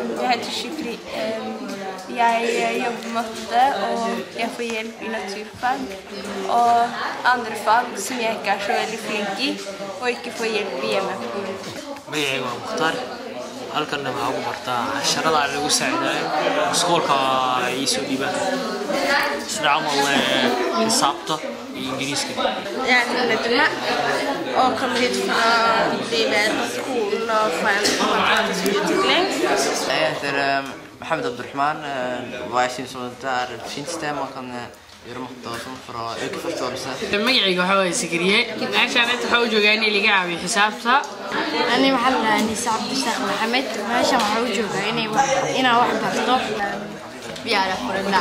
heter Shukri. Jeg jobber med matte, og jeg får hjelp i naturfag. Og andre fag som jeg ikke så veldig flink i, og ikke får hjelp hjemme. magacayga waa Mukhtaar halkan waxaa ugu bartaa casharada lagu saacidayo iskoolka ay soo dhibaan sida camal xisaabta iyo ingiriiska يعني ندمع أو كملت ديبان سكول فان تسويتين ترى محمد عبد الرحمن وعايشين سولنتار فين ستام وكان يرمح التواصل فرا كيف تورسه magacayga waxa way Sikriye meeshaan inta waxa uu joogaa in liga caawiyo xisaabta أنا محل نيس عبد الشيخ محمد ماشي مع وجهه يعني أنا واحد برضه بيعرف ولا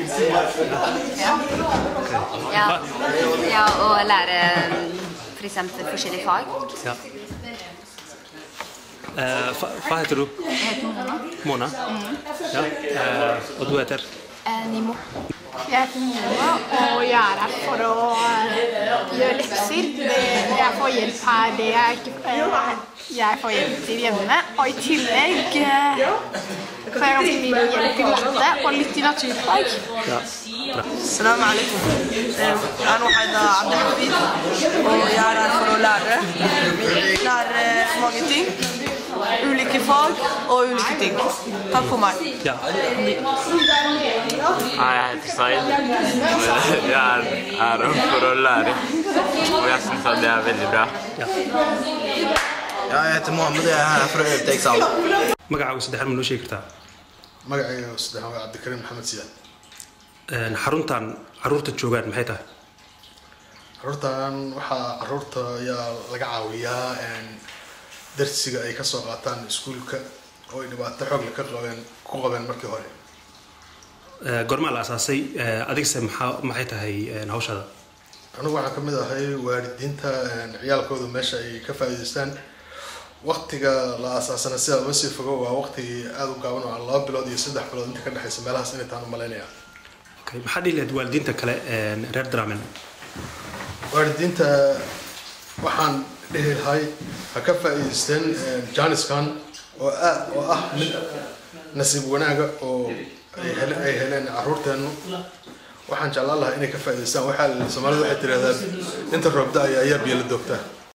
Ja, og lære for eksempel forskjellige fag. Ja. Hva heter du? Jeg heter Mona. Mona? Ja. Og du heter? Nimo. Jeg heter Mona, og jeg her for å gjøre lekser. Jeg får hjelp her, det jeg får hjelp til hjemme. Og i tillegg får jeg ganske mye hjelp i matte og litt i naturfag. Ja. السلام عليكم أنا واحد عبد الحفيد ويا för att lära många ting olika fag och olika ting tack för mig Ja. Jag heter Said jag är för att lära och jag syns att det är väldigt bra Ja. Jag heter Mohammed jag är här för att öva examen magacaaga saddexaad ma noo sheegi kartaa magacayga saddexaad waa Cabdikariim Maxamed Siyaad xaruntan caruurta joogaan maxay tahay caruurtan waxaa caruurta ayaa laga caawiyaa darsiga ay ka soo qaataan iskuulka oo ay dhibaato xoog leh ku qabeen markii hore goormaa la asaasay adigse maxay tahay hawshada anigu waxaan ka mid ahay waalidiinta ciyaalkooda meesha ay ka faa'iideystaan waqtiga la asaasana sida loo sii fogo waa waqtigii aad u gaaban oo 2 bilood iyo 3 bilood inta ka dhaxaysa meelahaas inay taan u maleynaya maxaa dhihi lahayd waalidiinta kale reer Drammen waalidiinta waxaan dhihi lahay ha ka faa'iideysteen Janiskan oo ah mid nasiib wanaaga oo ay heleen caruurteenu waxaan jeclaan lahaa inay ka faa'iideystaan waxa Soomaalidu waxay tiraahdaa inta roobda ayaa biyo la doogtaa